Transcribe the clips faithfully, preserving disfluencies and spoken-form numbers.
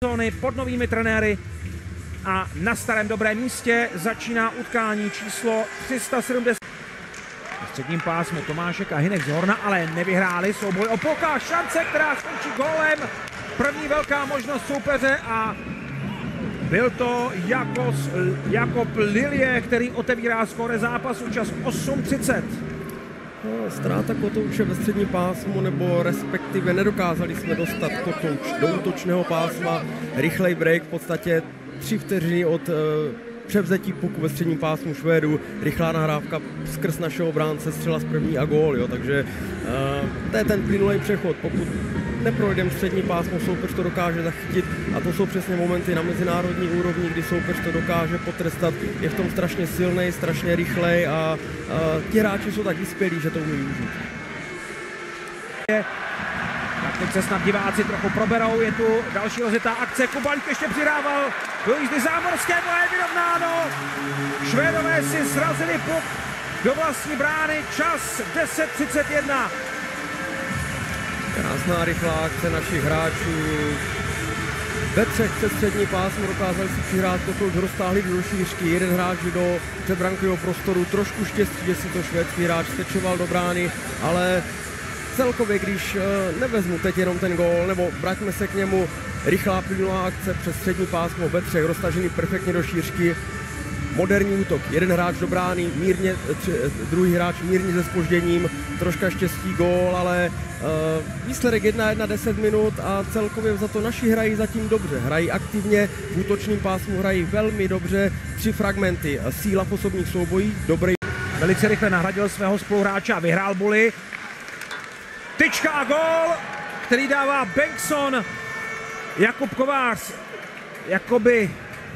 pod novými trenéry a na starém dobrém místě začíná utkání číslo tři sta sedmdesát. V středním pásmu Tomášek a Hynek z Horna ale nevyhráli souboj o poka. Šance, která skončí gólem. První velká možnost soupeře a byl to Jakos, Jakob Lilje, který otevírá skóre zápasu, čas osm třicet. No, ztráta kotouče ve středním pásmu, nebo respektive nedokázali jsme dostat kotouč do útočného pásma. Rychlej break, v podstatě tři vteřiny od uh, převzetí puku ve středním pásmu Švédů, rychlá nahrávka skrz našeho bránce, střela z první a gól, jo, takže uh, to je ten plynulý přechod. Pokud neprojdeme střední pásmo, soupeř to dokáže zachytit a to jsou přesně momenty na mezinárodní úrovni, kdy soupeř to dokáže potrestat, je v tom strašně silný, strašně rychlej a uh, ti hráči jsou tak vyspělí, že to umí využít. Tak teď se snad diváci trochu proberou, je tu další rozjetá akce, Kubalík ještě přidával do jízdy Zámorskému a je vyrovnáno. Švédové si srazili puk do vlastní brány, čas deset třicet jedna. Krásná rychlá akce našich hráčů. Ve třech přes střední pásmu dokázali si přihrát kotouč, roztáhli do šířky, jeden hráč do předbrankového prostoru, trošku štěstí, že si to švédský hráč stečoval do brány, ale celkově, když nevezmu teď jenom ten gól, nebo vraťme se k němu, rychlá plynulá akce přes střední pásmo ve třech, roztažený perfektně do šířky, moderní útok, jeden hráč do brány, mírně, tři, druhý hráč mírně se zpožděním, troška štěstí, gól, ale uh, výsledek jedna jedna deset minut a celkově za to naši hrají zatím dobře, hrají aktivně, v útočném pásmu hrají velmi dobře, tři fragmenty, síla v osobních soubojích, dobrý. Velice rychle nahradil svého spoluhráče a vyhrál Bully. Tyčka a gól, který dává Bengtsson. Jakub Kovář jakoby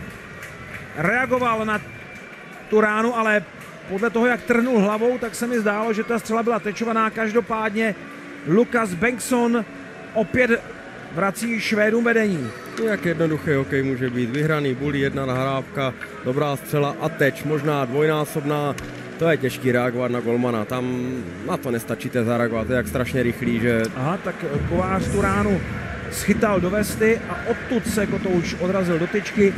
reagoval na tu ránu, ale podle toho, jak trhnul hlavou, tak se mi zdálo, že ta střela byla tečovaná. Každopádně Lukas Bengtsson opět vrací Švédům vedení. Jak jednoduchý hokej může být. Vyhraný Bully, jedna nahrávka, dobrá střela a teč, možná dvojnásobná. To je těžký reagovat na golmana, tam na to nestačíte zareagovat, to je jak strašně rychlý, že... Aha, tak Kovář tu ránu schytal do vesty a odtud se kotouč odrazil do tyčky.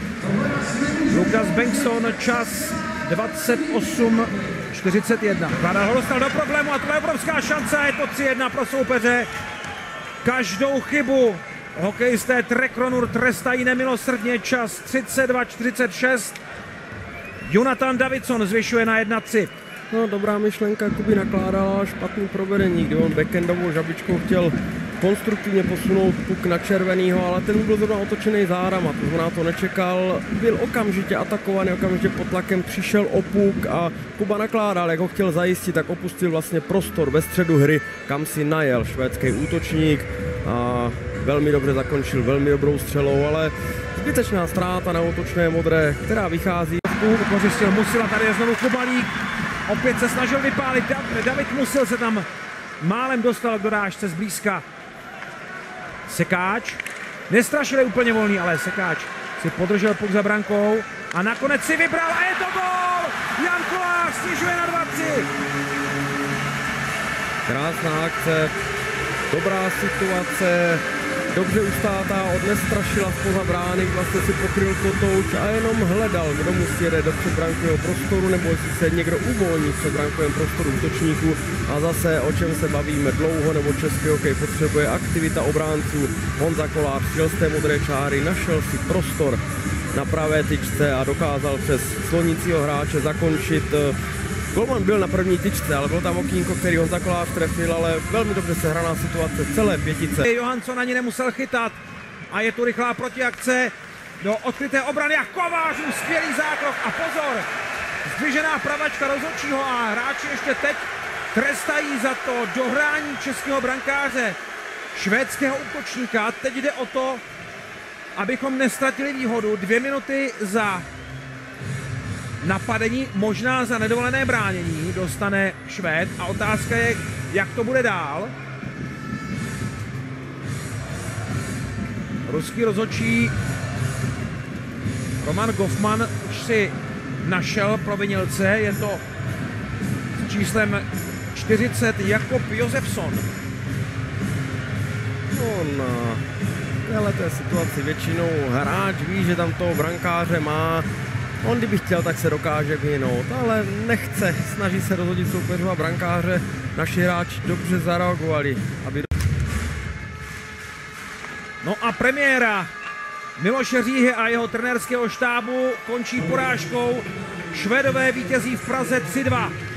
Lukas Bengtsson, čas dvacet osm čtyřicet jedna. Klada ho dostal do problému a to je obrovská šance, je to tři jedna pro soupeře. Každou chybu hokejisté Trekronur trestají nemilosrdně, čas třicet dva čtyřicet šest. Jonathan Davidson zvyšuje na jedna tři. No, dobrá myšlenka, Kuby nakládala špatný provedení, kdy on backendovou žabičkou chtěl konstruktivně posunout puk na červenýho, ale ten byl zrovna otočený zárama, to znamená to nečekal, byl okamžitě atakovaný, okamžitě pod tlakem přišel o puk a Kuba nakládal, jak ho chtěl zajistit, tak opustil vlastně prostor ve středu hry, kam si najel švédský útočník a velmi dobře zakončil, velmi dobrou střelou, ale zbytečná ztráta na útočné modré, která vychází. Ukořistil Musila, tady je znovu Kubalík, opět se snažil vypálit, David Musil se tam málem dostal k dorážce zblízka. Sekáč, nestrašil úplně volný, ale Sekáč si podržel puk za brankou a nakonec si vybral a je to gól! Jan Kolář snižuje na dva tři. Krásná akce, dobrá situace, dobře ustátá, odnestrašila spoza brány, vlastně si pokryl kotouč a jenom hledal, kdo musí jede do předbrankového prostoru, nebo jestli se někdo uvolní v předbrankovém prostoru útočníků. A zase, o čem se bavíme dlouho, nebo český hokej potřebuje aktivita obránců. Honza Kolář šel z té modré čáry, našel si prostor na pravé tyčce a dokázal přes slonícího hráče zakončit. Golman byl na první tyčce, ale byl tam okýnko, který Honza Kolář trefil, ale velmi dobře sehraná situace celé pětice. Johansson ani nemusel chytat a je tu rychlá protiakce do odkryté obrany a Kovářů skvělý zákrok a pozor, zdvižená pravačka rozhodčího a hráči ještě teď trestají za to dohrání českého brankáře švédského útočníka. Teď jde o to, abychom nestratili výhodu. Dvě minuty za napadení, možná za nedovolené bránění dostane Švéd a otázka je, jak to bude dál. Ruský rozhodčí Roman Goffman už si našel provinilce, je to s číslem čtyřicet Jakub Josefsson. On téhleté situaci většinou hráč ví, že tam toho brankáře má. On kdyby chtěl, tak se dokáže vyhnout, ale nechce, snaží se rozhodit soupeřova brankáře. Naši hráči dobře zareagovali, aby... No a premiéra Miloše Říhy a jeho trenérského štábu končí porážkou. Švédové vítězí v Praze tři dva.